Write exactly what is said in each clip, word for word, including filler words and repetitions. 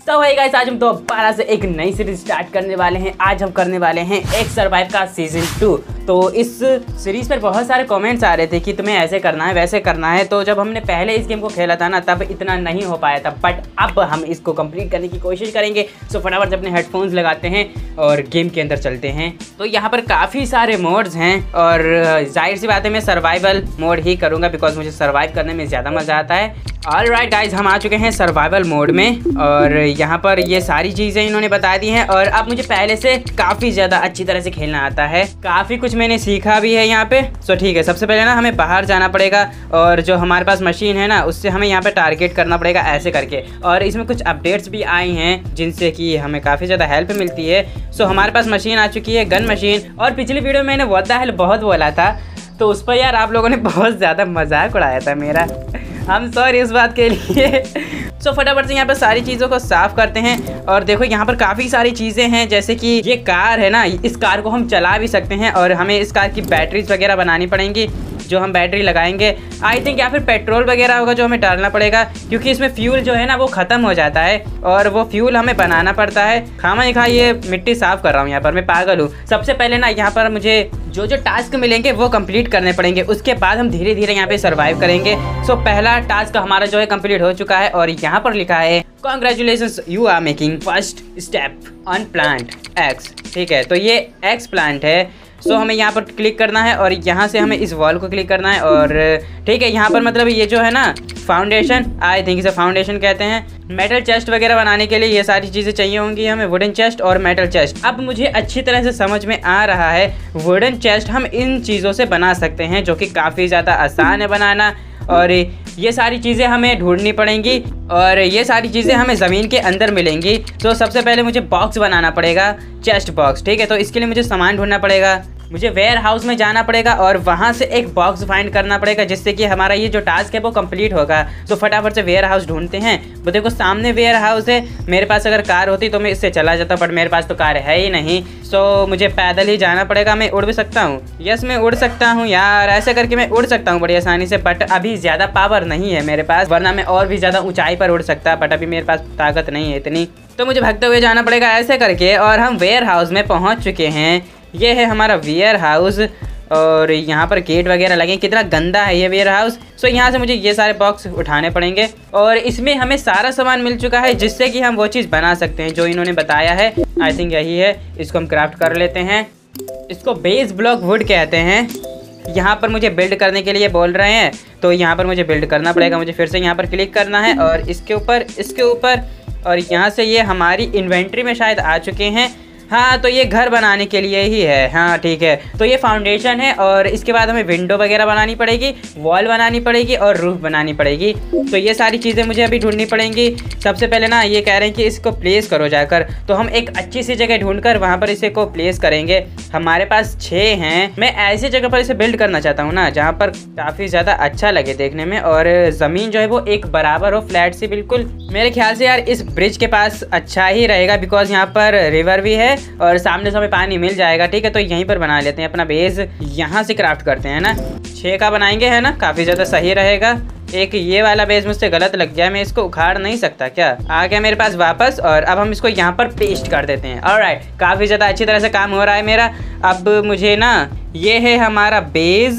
तो भाई गाइस, आज हम दोबारा से एक नई सीरीज स्टार्ट करने वाले हैं। आज हम करने वाले हैं एक्स सर्वाइव का सीजन टू। तो इस सीरीज पर बहुत सारे कमेंट्स आ रहे थे कि तुम्हें ऐसे करना है वैसे करना है। तो जब हमने पहले इस गेम को खेला था ना, तब इतना नहीं हो पाया था, बट अब हम इसको कंप्लीट करने की कोशिश करेंगे। सो फटाफट अपने हेडफोन्स लगाते हैं और गेम के अंदर चलते हैं। तो यहाँ पर काफ़ी सारे मोड्स हैं और जाहिर सी बात है मैं सर्वाइवल मोड ही करूँगा, बिकॉज मुझे सर्वाइव करने में ज़्यादा मज़ा आता है। ऑल राइट गाइज, हम आ चुके हैं सर्वाइवल मोड में और यहाँ पर ये सारी चीज़ें इन्होंने बता दी हैं और अब मुझे पहले से काफ़ी ज़्यादा अच्छी तरह से खेलना आता है। काफ़ी कुछ मैंने सीखा भी है यहाँ पे। सो ठीक है, सबसे पहले ना हमें बाहर जाना पड़ेगा और जो हमारे पास मशीन है ना, उससे हमें यहाँ पे टारगेट करना पड़ेगा ऐसे करके। और इसमें कुछ अपडेट्स भी आई हैं जिनसे कि हमें काफ़ी ज़्यादा हेल्प मिलती है। सो हमारे पास मशीन आ चुकी है, गन मशीन। और पिछली वीडियो में मैंने व्हाट द हेल बहुत बोला था, तो उस पर यार आप लोगों ने बहुत ज़्यादा मजाक उड़ाया था मेरा। हम सॉरी इस बात के लिए। सो so, फटाफट से यहाँ पर सारी चीज़ों को साफ करते हैं। और देखो यहाँ पर काफ़ी सारी चीज़ें हैं, जैसे कि ये कार है ना, इस कार को हम चला भी सकते हैं और हमें इस कार की बैटरीज वगैरह बनानी पड़ेंगी, जो हम बैटरी लगाएंगे आई थिंक, या फिर पेट्रोल वगैरह होगा जो हमें डालना पड़ेगा, क्योंकि इसमें फ्यूल जो है ना वो ख़त्म हो जाता है और वो फ्यूल हमें बनाना पड़ता है। खामा खा ये मिट्टी साफ़ कर रहा हूँ यहाँ पर, मैं पागल हूँ। सबसे पहले ना यहाँ पर मुझे जो जो टास्क मिलेंगे वो कंप्लीट करने पड़ेंगे, उसके बाद हम धीरे धीरे यहाँ पे सर्वाइव करेंगे। सो पहला टास्क हमारा जो है कंप्लीट हो चुका है और यहाँ पर लिखा है congratulations, you are making first step on plant X. ठीक है, तो ये एक्स प्लांट है। सो so, हमें यहाँ पर क्लिक करना है और यहाँ से हमें इस वॉल को क्लिक करना है। और ठीक है, यहाँ पर मतलब ये जो है ना फाउंडेशन, आई थिंक इसे फाउंडेशन कहते हैं। मेटल चेस्ट वगैरह बनाने के लिए ये सारी चीज़ें चाहिए होंगी हमें, वुडन चेस्ट और मेटल चेस्ट। अब मुझे अच्छी तरह से समझ में आ रहा है, वुडन चेस्ट हम इन चीज़ों से बना सकते हैं, जो कि काफ़ी ज़्यादा आसान है बनाना। और ये सारी चीज़ें हमें ढूंढनी पड़ेंगी और ये सारी चीज़ें हमें ज़मीन के अंदर मिलेंगी। तो सबसे पहले मुझे बॉक्स बनाना पड़ेगा, चेस्ट बॉक्स। ठीक है, तो इसके लिए मुझे सामान ढूंढना पड़ेगा, मुझे वेयर हाउस में जाना पड़ेगा और वहाँ से एक बॉक्स फाइंड करना पड़ेगा, जिससे कि हमारा ये जो टास्क है वो कंप्लीट होगा। तो फटाफट से वेयर हाउस ढूंढते हैं। वो देखो सामने वेयर हाउस है। मेरे पास अगर कार होती तो मैं इससे चला जाता, बट मेरे पास तो कार है ही नहीं। सो मुझे पैदल ही जाना पड़ेगा। मैं उड़ भी सकता हूँ, यस मैं उड़ सकता हूँ यार, ऐसे करके मैं उड़ सकता हूँ बड़ी आसानी से, बट अभी ज़्यादा पावर नहीं है मेरे पास, वरना मैं और भी ज़्यादा ऊँचाई पर उड़ सकता, बट अभी मेरे पास ताकत नहीं है इतनी। तो मुझे भागते हुए जाना पड़ेगा ऐसे करके। और हम वेयर हाउस में पहुँच चुके हैं। ये है हमारा वेयर हाउस और यहाँ पर गेट वगैरह लगे। कितना गंदा है ये वेयर हाउस। सो यहाँ से मुझे ये सारे बॉक्स उठाने पड़ेंगे और इसमें हमें सारा सामान मिल चुका है, जिससे कि हम वो चीज़ बना सकते हैं जो इन्होंने बताया है। आई थिंक यही है, इसको हम क्राफ्ट कर लेते हैं। इसको बेस ब्लॉक वुड कहते हैं। यहाँ पर मुझे बिल्ड करने के लिए बोल रहे हैं, तो यहाँ पर मुझे बिल्ड करना पड़ेगा। मुझे फिर से यहाँ पर क्लिक करना है और इसके ऊपर, इसके ऊपर, और यहाँ से ये हमारी इन्वेंट्री में शायद आ चुके हैं। हाँ, तो ये घर बनाने के लिए ही है। हाँ ठीक है, तो ये फाउंडेशन है और इसके बाद हमें विंडो वगैरह बनानी पड़ेगी, वॉल बनानी पड़ेगी और रूफ बनानी पड़ेगी। तो ये सारी चीज़ें मुझे अभी ढूंढनी पड़ेंगी। सबसे पहले ना ये कह रहे हैं कि इसको प्लेस करो जाकर, तो हम एक अच्छी सी जगह ढूंढकर वहाँ पर इसे को प्लेस करेंगे। हमारे पास छः हैं। मैं ऐसी जगह पर इसे बिल्ड करना चाहता हूँ ना, जहाँ पर काफ़ी ज़्यादा अच्छा लगे देखने में और ज़मीन जो है वो एक बराबर हो, फ्लैट सी बिल्कुल। मेरे ख्याल से यार इस ब्रिज के पास अच्छा ही रहेगा, बिकॉज यहाँ पर रिवर भी है और सामने से हमें पानी मिल जाएगा। ठीक है, तो यहीं पर बना लेते हैं अपना बेस। यहाँ से क्राफ्ट करते हैं ना, छः का बनाएंगे है ना, काफ़ी ज़्यादा सही रहेगा। एक ये वाला बेस मुझसे गलत लग गया, मैं इसको उखाड़ नहीं सकता क्या? आ गया मेरे पास वापस और अब हम इसको यहाँ पर पेस्ट कर देते हैं। ऑलराइट, काफ़ी ज़्यादा अच्छी तरह से काम हो रहा है मेरा। अब मुझे ना, ये है हमारा बेस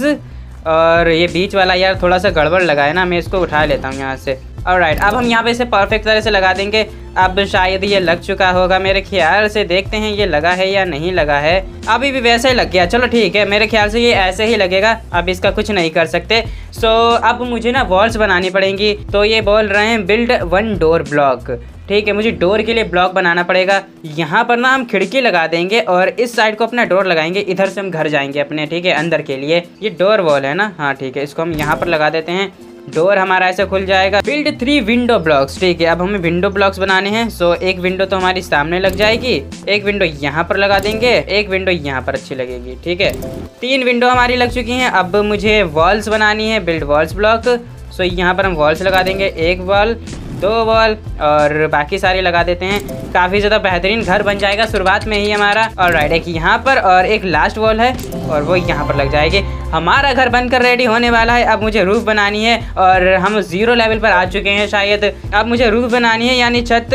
और ये बीच वाला यार थोड़ा सा गड़बड़ लगा है ना, मैं इसको उठा लेता हूँ यहाँ से। ऑलराइट, अब हम यहाँ पे इसे परफेक्ट तरह से लगा देंगे। अब शायद ये लग चुका होगा मेरे ख्याल से, देखते हैं ये लगा है या नहीं लगा है। अभी भी वैसे ही लग गया, चलो ठीक है, मेरे ख्याल से ये ऐसे ही लगेगा, अब इसका कुछ नहीं कर सकते। सो अब मुझे ना वॉल्स बनानी पड़ेंगी। तो ये बोल रहे हैं बिल्ड वन डोर ब्लॉक। ठीक है, मुझे डोर के लिए ब्लॉक बनाना पड़ेगा। यहाँ पर ना हम खिड़की लगा देंगे और इस साइड को अपना डोर लगाएंगे, इधर से हम घर जाएंगे अपने। ठीक है, अंदर के लिए ये डोर वॉल है ना, हाँ ठीक है, इसको हम यहाँ पर लगा देते हैं। डोर हमारा ऐसे खुल जाएगा। Build three window blocks. ठीक है, अब हमें विंडो ब्लॉक्स बनाने हैं। सो एक विंडो तो हमारी सामने लग जाएगी, एक विंडो यहाँ पर लगा देंगे, एक विंडो यहाँ पर अच्छी लगेगी। ठीक है, तीन विंडो हमारी लग चुकी हैं। अब मुझे वॉल्स बनानी है, बिल्ड वॉल्स ब्लॉक। सो यहाँ पर हम वॉल्स लगा देंगे, एक वॉल, दो वॉल और बाकी सारे लगा देते हैं। काफ़ी ज़्यादा बेहतरीन घर बन जाएगा शुरुआत में ही हमारा। और राइट, एक यहाँ पर और एक लास्ट वॉल है और वो यहाँ पर लग जाएगी। हमारा घर बनकर रेडी होने वाला है। अब मुझे रूफ बनानी है और हम ज़ीरो लेवल पर आ चुके हैं शायद। अब मुझे रूफ बनानी है, यानी छत।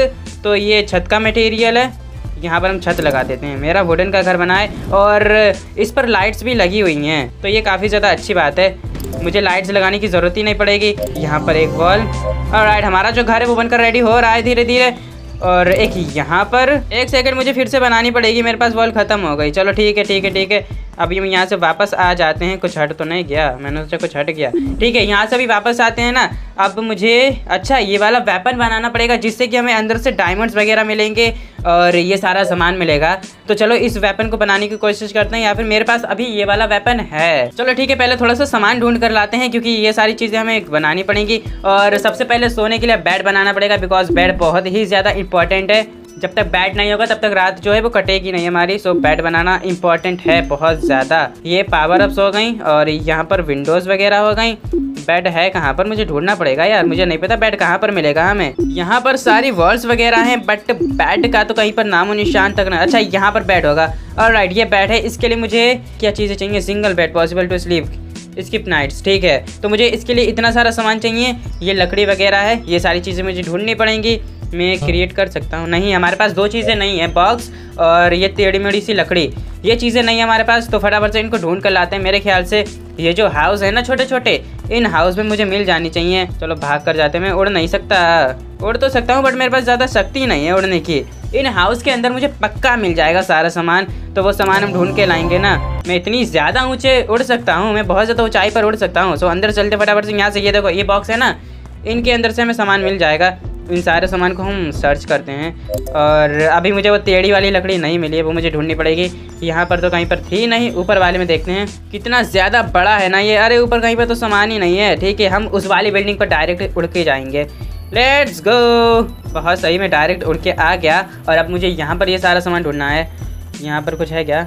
तो ये छत का मटेरियल है, यहाँ पर हम छत लगा देते हैं। मेरा वुडन का घर बना है और इस पर लाइट्स भी लगी हुई हैं, तो ये काफ़ी ज़्यादा अच्छी बात है, मुझे लाइट्स लगाने की ज़रूरत ही नहीं पड़ेगी। यहाँ पर एक वॉल। ऑलराइट, हमारा जो घर है वो बनकर रेडी हो रहा है धीरे धीरे। और एक यहाँ पर, एक सेकंड मुझे फिर से बनानी पड़ेगी, मेरे पास वॉल ख़त्म हो गई। चलो ठीक है ठीक है ठीक है, अभी हम यहाँ से वापस आ जाते हैं। कुछ हट तो नहीं गया, मैंने सोचा कुछ हट गया। ठीक है, यहाँ से भी वापस आते हैं ना। अब मुझे अच्छा ये वाला वेपन बनाना पड़ेगा जिससे कि हमें अंदर से डायमंड्स वगैरह मिलेंगे और ये सारा सामान मिलेगा। तो चलो इस वेपन को बनाने की कोशिश करते हैं, या फिर मेरे पास अभी ये वाला वेपन है। चलो ठीक है, पहले थोड़ा सा सामान ढूंढ कर लाते हैं क्योंकि ये सारी चीज़ें हमें बनानी पड़ेंगी। और सबसे पहले सोने के लिए बेड बनाना पड़ेगा, बिकॉज बेड बहुत ही ज़्यादा इंपॉर्टेंट है। जब तक बेड नहीं होगा तब तक रात जो है वो कटेगी नहीं हमारी। सो बेड बनाना इंपॉर्टेंट है बहुत ज़्यादा। ये पावर अप्स हो गई और यहाँ पर विंडोज़ वगैरह हो गई। बेड है कहाँ पर, मुझे ढूंढना पड़ेगा यार, मुझे नहीं पता बेड कहाँ पर मिलेगा हमें। यहाँ पर सारी वॉल्स वगैरह हैं बट बेड का तो कहीं पर नामो निशान तक ना। अच्छा यहाँ पर बेड होगा। ऑलराइट, ये बेड है। इसके लिए मुझे क्या चीज़ें चाहिए? Single bed possible to sleep, skip nights. ठीक है, तो मुझे इसके लिए इतना सारा सामान चाहिए। ये लकड़ी वगैरह है, ये सारी चीज़ें मुझे ढूंढनी पड़ेंगी। मैं क्रिएट कर सकता हूँ? नहीं, हमारे पास दो चीज़ें नहीं है, बॉक्स और ये टेढ़ी मेढ़ी सी लकड़ी। ये चीज़ें नहीं है हमारे पास, तो फटाफट से इनको ढूंढ कर लाते हैं। मेरे ख्याल से ये जो हाउस है ना छोटे छोटे, इन हाउस में मुझे मिल जानी चाहिए। चलो भाग कर जाते हैं। मैं उड़ नहीं सकता, उड़ तो सकता हूँ बट मेरे पास ज़्यादा शक्ति नहीं है उड़ने की। इन हाउस के अंदर मुझे पक्का मिल जाएगा सारा सामान, तो वो सामान हम ढूंढ के लाएंगे ना। मैं इतनी ज़्यादा ऊँचे उड़ सकता हूँ, मैं बहुत ज़्यादा ऊँचाई पर उड़ सकता हूँ। सो अंदर चलते फटाफट से। यहाँ से ये देखो, ये बॉक्स है ना, इनके अंदर से हमें सामान मिल जाएगा। इन सारे सामान को हम सर्च करते हैं। और अभी मुझे वो टेढ़ी वाली लकड़ी नहीं मिली है, वो मुझे ढूंढनी पड़ेगी। यहाँ पर तो कहीं पर थी नहीं। ऊपर वाले में देखते हैं कितना ज़्यादा बड़ा है ना ये। अरे ऊपर कहीं पर तो सामान ही नहीं है। ठीक है, हम उस वाली बिल्डिंग पर डायरेक्ट उड़ के जाएंगे। Let's go. बहुत सही, मैं डायरेक्ट उड़ के आ गया। और अब मुझे यहाँ पर ये सारा सामान ढूंढना है। यहाँ पर कुछ है क्या?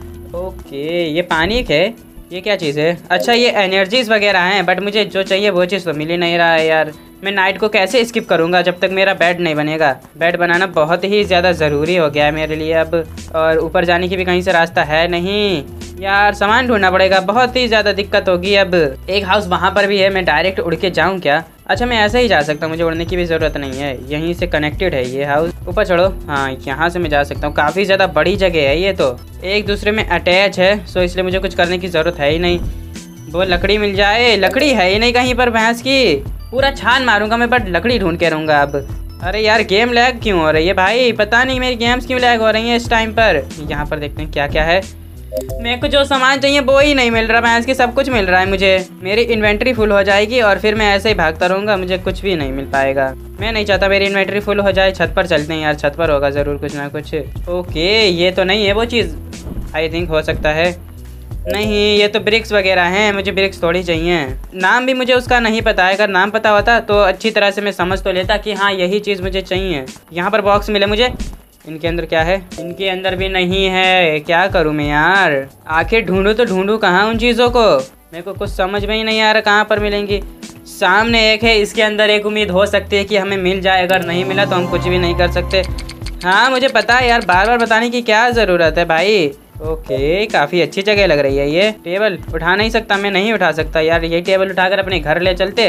ओके, ये पानी है। ये क्या चीज़ है? अच्छा, ये एनर्जीज वगैरह हैं, बट मुझे जो चाहिए वो चीज़ तो मिल ही नहीं रहा है यार। मैं नाइट को कैसे स्किप करूँगा जब तक मेरा बेड नहीं बनेगा? बेड बनाना बहुत ही ज़्यादा ज़रूरी हो गया है मेरे लिए अब। और ऊपर जाने की भी कहीं से रास्ता है नहीं यार, सामान ढूंढना पड़ेगा, बहुत ही ज़्यादा दिक्कत होगी अब। एक हाउस वहाँ पर भी है, मैं डायरेक्ट उड़ के जाऊँ क्या? अच्छा, मैं ऐसे ही जा सकता हूँ, मुझे उड़ने की भी ज़रूरत नहीं है। यहीं से कनेक्टेड है ये हाउस। ऊपर चढ़ो। हाँ, यहाँ से मैं जा सकता हूँ। काफ़ी ज़्यादा बड़ी जगह है ये, तो एक दूसरे में अटैच है। सो इसलिए मुझे कुछ करने की ज़रूरत है ही नहीं। वो लकड़ी मिल जाए, लकड़ी है ही नहीं कहीं पर भैंस की। पूरा छान मारूंगा मैं, बट लकड़ी ढूंढ के रहूँगा अब। अरे यार, गेम लैग क्यों हो रही है भाई? पता नहीं मेरी गेम्स क्यों लैग हो रही हैं इस टाइम पर। यहाँ पर देखते हैं क्या क्या है। मेरे को जो सामान चाहिए वो ही नहीं मिल रहा, भैंस की सब कुछ मिल रहा है मुझे। मेरी इन्वेंट्री फुल हो जाएगी और फिर मैं ऐसे ही भागता रहूँगा, मुझे कुछ भी नहीं मिल पाएगा। मैं नहीं चाहता मेरी इन्वेंट्री फुल हो जाए। छत पर चलते हैं यार, छत पर होगा ज़रूर कुछ ना कुछ। ओके, ये तो नहीं है वो चीज़, आई थिंक हो सकता है। नहीं, ये तो ब्रिक्स वगैरह हैं, मुझे ब्रिक्स थोड़ी चाहिए। नाम भी मुझे उसका नहीं पता है, अगर नाम पता होता तो अच्छी तरह से मैं समझ तो लेता कि हाँ यही चीज़ मुझे चाहिए। यहाँ पर बॉक्स मिले मुझे, इनके अंदर क्या है? इनके अंदर भी नहीं है। क्या करूँ मैं यार? आखिर ढूंढूँ तो ढूंढूँ कहाँ उन चीज़ों को? मेरे को कुछ समझ में ही नहीं आ रहा कहाँ पर मिलेंगी। सामने एक है, इसके अंदर एक उम्मीद हो सकती है कि हमें मिल जाए। अगर नहीं मिला तो हम कुछ भी नहीं कर सकते। हाँ मुझे पता है यार, बार बार बताने की क्या ज़रूरत है भाई। ओके, काफ़ी अच्छी जगह लग रही है ये। टेबल उठा नहीं सकता, मैं नहीं उठा सकता यार। यही टेबल उठाकर अपने घर ले चलते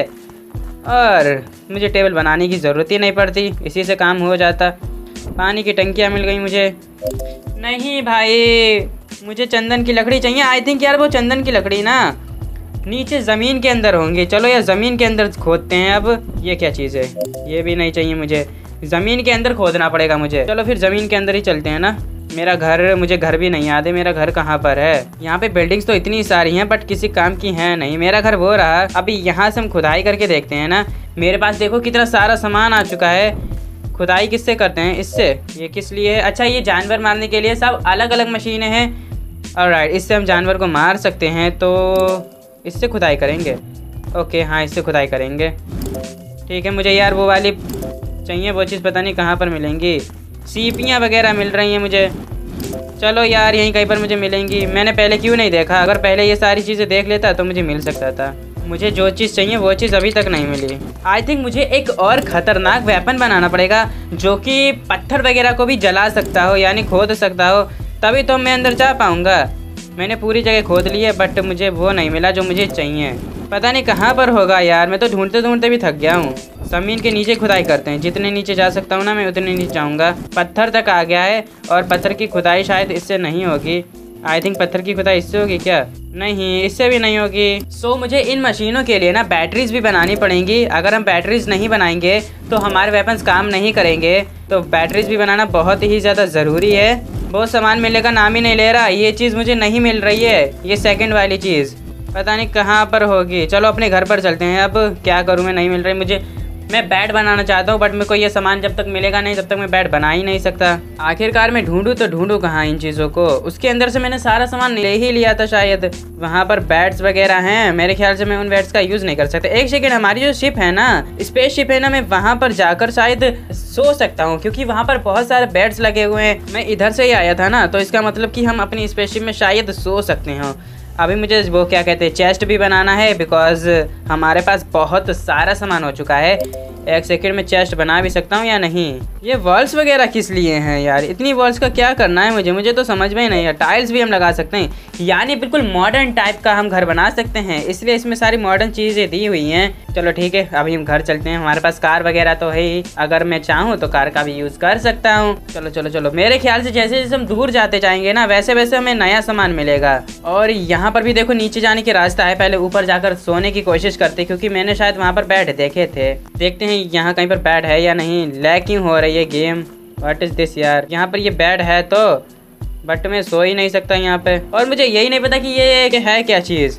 और मुझे टेबल बनाने की ज़रूरत ही नहीं पड़ती, इसी से काम हो जाता। पानी की टंकियाँ मिल गई मुझे। नहीं भाई, मुझे चंदन की लकड़ी चाहिए। आई थिंक यार वो चंदन की लकड़ी ना नीचे ज़मीन के अंदर होंगी। चलो यार ज़मीन के अंदर खोदते हैं अब। ये क्या चीज़ है? ये भी नहीं चाहिए मुझे, ज़मीन के अंदर खोदना पड़ेगा मुझे। चलो फिर ज़मीन के अंदर ही चलते हैं ना। मेरा घर, मुझे घर भी नहीं याद है मेरा घर कहाँ पर है। यहाँ पे बिल्डिंग्स तो इतनी सारी हैं बट किसी काम की है नहीं। मेरा घर वो रहा। अभी यहाँ से हम खुदाई करके देखते हैं ना। मेरे पास देखो कितना सारा सामान आ चुका है। खुदाई किससे करते हैं? इससे। ये किस लिए है? अच्छा, ये जानवर मारने के लिए। सब अलग अलग मशीनें हैं। ऑलराइट, इससे हम जानवर को मार सकते हैं, तो इससे खुदाई करेंगे। ओके हाँ, इससे खुदाई करेंगे। ठीक है, मुझे यार वो वाली चाहिए, वो चीज़ पता नहीं कहाँ पर मिलेंगी। सीपियाँ वगैरह मिल रही हैं मुझे। चलो यार, यहीं कहीं पर मुझे मिलेंगी। मैंने पहले क्यों नहीं देखा? अगर पहले ये सारी चीज़ें देख लेता तो मुझे मिल सकता था। मुझे जो चीज़ चाहिए वो चीज़ अभी तक नहीं मिली। आई थिंक मुझे एक और ख़तरनाक वेपन बनाना पड़ेगा जो कि पत्थर वगैरह को भी जला सकता हो, यानी खोद सकता हो, तभी तो मैं अंदर जा पाऊँगा। मैंने पूरी जगह खोद ली है बट मुझे वो नहीं मिला जो मुझे चाहिए। पता नहीं कहाँ पर होगा यार, मैं तो ढूंढते ढूंढते भी थक गया हूँ। जमीन के नीचे खुदाई करते हैं, जितने नीचे जा सकता हूँ ना मैं उतने नीचे जाऊँगा। पत्थर तक आ गया है और पत्थर की खुदाई शायद इससे नहीं होगी। आई थिंक पत्थर की खुदाई इससे होगी क्या? नहीं, इससे भी नहीं होगी। सो so, मुझे इन मशीनों के लिए ना बैटरीज भी बनानी पड़ेंगी। अगर हम बैटरीज नहीं बनाएंगे तो हमारे वेपन्स काम नहीं करेंगे। तो बैटरीज भी बनाना बहुत ही ज़्यादा ज़रूरी है। बहुत सामान मिलने का नाम ही नहीं ले रहा। ये चीज़ मुझे नहीं मिल रही है, ये सेकंड वाली चीज़ पता नहीं कहाँ पर होगी। चलो अपने घर पर चलते हैं। अब क्या करूँ मैं, नहीं मिल रही मुझे। मैं बैट बनाना चाहता हूँ बट मेरे को ये सामान जब तक मिलेगा नहीं तब तक मैं बैट बना ही नहीं सकता। आखिरकार मैं ढूंढूं तो ढूंढूं कहाँ इन चीज़ों को। उसके अंदर से मैंने सारा सामान ले ही लिया था शायद। वहाँ पर बैट्स वगैरह हैं, मेरे ख्याल से मैं उन बैट्स का यूज़ नहीं कर सकता। एक सेकेंड, हमारी जो शिप है ना, स्पेस शिप है ना, मैं वहाँ पर जाकर शायद सो सकता हूँ क्योंकि वहाँ पर बहुत सारे बैट्स लगे हुए हैं। मैं इधर से ही आया था ना, तो इसका मतलब कि हम अपनी स्पेस शिप में शायद सो सकते हैं। अभी मुझे वो क्या कहते हैं, चेस्ट भी बनाना है बिकॉज हमारे पास बहुत सारा सामान हो चुका है। एक सेकंड में चेस्ट बना भी सकता हूँ या नहीं। ये वॉल्स वगैरह किस लिए हैं यार? इतनी वॉल्स का क्या करना है मुझे मुझे तो समझ में ही नहीं है। टाइल्स भी हम लगा सकते हैं, यानी बिल्कुल मॉडर्न टाइप का हम घर बना सकते हैं, इसलिए इसमें सारी मॉडर्न चीज़ें दी हुई हैं। चलो ठीक है, अभी हम घर चलते हैं। हमारे पास कार वगैरह तो है ही, अगर मैं चाहूँ तो कार का भी यूज़ कर सकता हूँ। चलो चलो चलो, मेरे ख्याल से जैसे जैसे हम दूर जाते जाएंगे ना वैसे वैसे हमें नया सामान मिलेगा। और यहाँ पर भी देखो नीचे जाने की रास्ता है। पहले ऊपर जाकर सोने की कोशिश करते क्योंकि मैंने शायद वहाँ पर बैट देखे थे। देखते हैं यहाँ कहीं पर बैट है या नहीं। लैग क्यों हो रही है गेम? व्हाट इज दिस यार? यहाँ पर ये बैट है तो, बट मैं सो ही नहीं सकता यहाँ पे। और मुझे यही नहीं पता कि ये है क्या चीज़।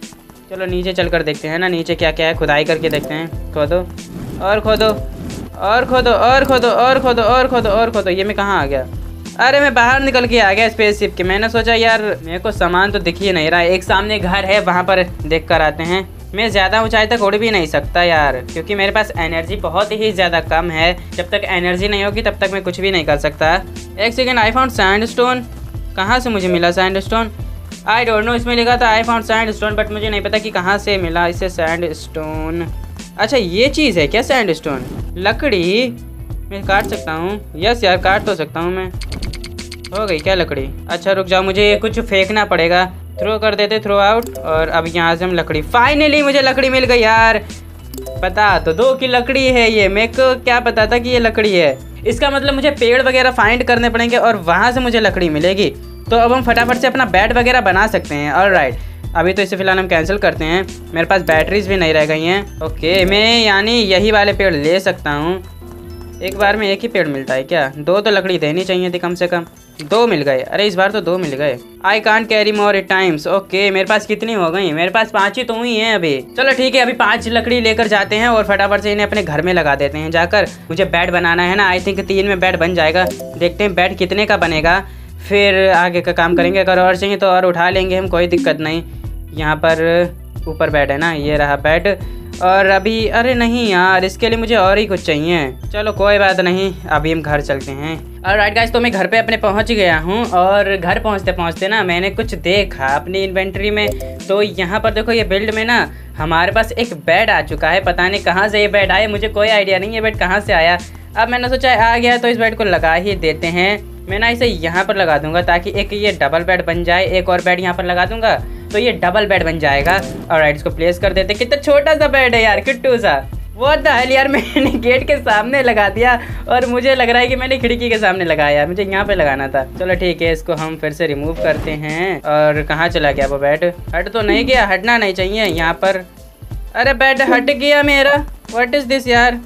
चलो नीचे चलकर देखते हैं ना, नीचे क्या क्या है, खुदाई करके देखते हैं। खोदो और खोदो और खोदो और खोदो और खोदो और खोदो और खोदो। ये मैं कहाँ आ गया? अरे मैं बाहर निकल के आ गया स्पेसशिप के। मैंने सोचा यार मेरे को सामान तो दिख ही नहीं रहा है। एक सामने घर है, वहाँ पर देख कर आते हैं। मैं ज़्यादा ऊंचाई तक उड़ भी नहीं सकता यार क्योंकि मेरे पास एनर्जी बहुत ही ज़्यादा कम है। जब तक एनर्जी नहीं होगी तब तक मैं कुछ भी नहीं कर सकता। एक सेकेंड, आई फाउंड सैंडस्टोन। कहाँ से मुझे मिला सैंडस्टोन? I don't know. इसमें लिखा था आई फाउंड सैंडस्टोन बट मुझे नहीं पता कि कहाँ से मिला इसे सैंडस्टोन। अच्छा ये चीज़ है क्या सैंडस्टोन? लकड़ी मैं काट सकता हूँ? यस यार काट तो सकता हूँ मैं। हो गई क्या लकड़ी? अच्छा रुक जाओ, मुझे कुछ फेंकना पड़ेगा। थ्रो कर देते, थ्रो आउट। और अब यहाँ से हम लकड़ी, फाइनली मुझे लकड़ी मिल गई यार। पता तो दो की लकड़ी है ये, मेरे को क्या पता था कि ये लकड़ी है। इसका मतलब मुझे पेड़ वगैरह फाइंड करने पड़ेंगे और वहाँ से मुझे लकड़ी मिलेगी। तो अब हम फटाफट से अपना बेड वगैरह बना सकते हैं। ऑलराइट, अभी तो इसे फिलहाल हम कैंसिल करते हैं। मेरे पास बैटरीज भी नहीं रह गई हैं। ओके, मैं यानी यही वाले पेड़ ले सकता हूँ। एक बार में एक ही पेड़ मिलता है क्या? दो तो लकड़ी देनी चाहिए थी कम से कम। दो मिल गए। अरे इस बार तो दो मिल गए। I can't carry more it times. Okay, मेरे पास कितनी हो गई? मेरे पास पाँच ही तो हुई हैं अभी। चलो ठीक है, अभी पांच लकड़ी लेकर जाते हैं और फटाफट से इन्हें अपने घर में लगा देते हैं जाकर। मुझे बेड बनाना है ना, आई थिंक तीन में बेड बन जाएगा। देखते हैं बेड कितने का बनेगा, फिर आगे का काम करेंगे। अगर और चाहिए तो और उठा लेंगे हम, कोई दिक्कत नहीं। यहाँ पर ऊपर बेड है ना, ये रहा बेड। और अभी अरे नहीं यार, इसके लिए मुझे और ही कुछ चाहिए। चलो कोई बात नहीं, अभी हम घर चलते हैं। ऑलराइट गाइस, तो मैं घर पे अपने पहुंच गया हूं और घर पहुंचते पहुंचते ना मैंने कुछ देखा अपनी इन्वेंट्री में। तो यहाँ पर देखो, ये बिल्ड में ना हमारे पास एक बेड आ चुका है। पता नहीं कहाँ से ये बेड आया, मुझे कोई आइडिया नहीं ये बेड कहाँ से आया। अब मैंने सोचा आ गया तो इस बेड को लगा ही देते हैं। मैं ना इसे यहाँ पर लगा दूंगा ताकि एक ये डबल बेड बन जाए। एक और बेड यहाँ पर लगा दूंगा तो ये डबल बेड बन जाएगा। ऑलराइट, इसको प्लेस कर देते। कितना छोटा सा बेड है यार, किट्टू सा। व्हाट द हेल यार, मैंने गेट के सामने लगा दिया और मुझे लग रहा है कि मैंने खिड़की के सामने लगाया। मुझे यहाँ पे लगाना था। चलो ठीक है, इसको हम फिर से रिमूव करते हैं। और कहाँ चला गया वो बेड? हट तो नहीं गया, हटना नहीं चाहिए यहाँ पर। अरे बेड हट गया मेरा। व्हाट इज दिस यार,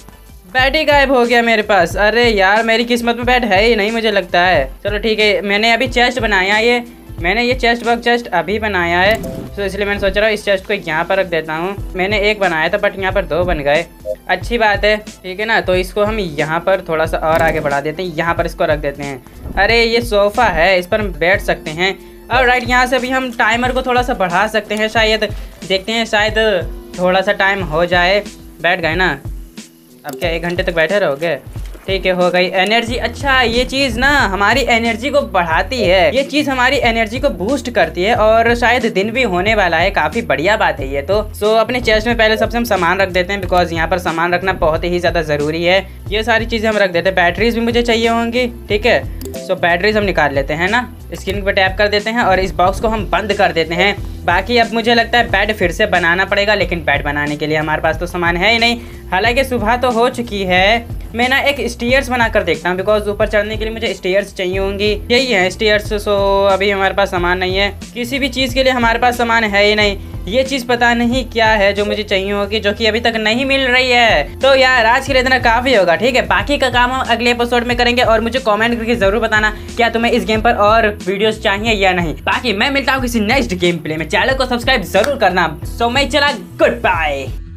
बेड ही गायब हो गया मेरे पास। अरे यार, मेरी किस्मत में बेड है ही नहीं मुझे लगता है। चलो ठीक है, मैंने अभी चेस्ट बनाया। ये मैंने ये चेस्ट वर्क चेस्ट अभी बनाया है, तो इसलिए मैंने सोच रहा हूँ इस चेस्ट को यहाँ पर रख देता हूँ। मैंने एक बनाया था बट यहाँ पर दो बन गए। अच्छी बात है, ठीक है ना। तो इसको हम यहाँ पर थोड़ा सा और आगे बढ़ा देते हैं, यहाँ पर इसको रख देते हैं। अरे ये सोफ़ा है, इस पर हम बैठ सकते हैं। और राइट, यहाँ से अभी हम टाइमर को थोड़ा सा बढ़ा सकते हैं शायद। देखते हैं, शायद थोड़ा सा टाइम हो जाए। बैठ गए ना? अब क्या एक घंटे तक बैठे रहोगे? ठीक है, हो गई एनर्जी। अच्छा, ये चीज़ ना हमारी एनर्जी को बढ़ाती है, ये चीज़ हमारी एनर्जी को बूस्ट करती है और शायद दिन भी होने वाला है, काफ़ी बढ़िया बात है ये तो। सो अपने चेस्ट में पहले सबसे हम सामान रख देते हैं, बिकॉज यहाँ पर सामान रखना बहुत ही ज़्यादा ज़रूरी है। ये सारी चीज़ें हम रख देते हैं। बैटरीज भी मुझे चाहिए होंगी, ठीक है। सो बैटरीज हम निकाल लेते हैं ना, स्क्रीन पर टैप कर देते हैं और इस बॉक्स को हम बंद कर देते हैं। बाकी अब मुझे लगता है बेड फिर से बनाना पड़ेगा, लेकिन बेड बनाने के लिए हमारे पास तो सामान है ही नहीं। हालांकि सुबह तो हो चुकी है, मैं ना एक स्टेयर्स बना कर देखता हूँ, बिकॉज ऊपर चढ़ने के लिए मुझे स्टेयर्स चाहिए होंगी। यही है स्टेयर्स। सो अभी हमारे पास सामान नहीं है, किसी भी चीज़ के लिए हमारे पास सामान है ही नहीं। ये चीज़ पता नहीं क्या है जो मुझे चाहिए होगी, जो कि अभी तक नहीं मिल रही है। तो यार आज के लिए इतना काफ़ी होगा, ठीक है। बाकी का काम हम अगले एपिसोड में करेंगे और मुझे कमेंट करके ज़रूर बताना क्या तुम्हें इस गेम पर और वीडियोस चाहिए या नहीं। बाकी मैं मिलता हूँ किसी नेक्स्ट गेम प्ले में, चैनल को सब्सक्राइब जरूर करना। सो मैं चला, गुड बाय।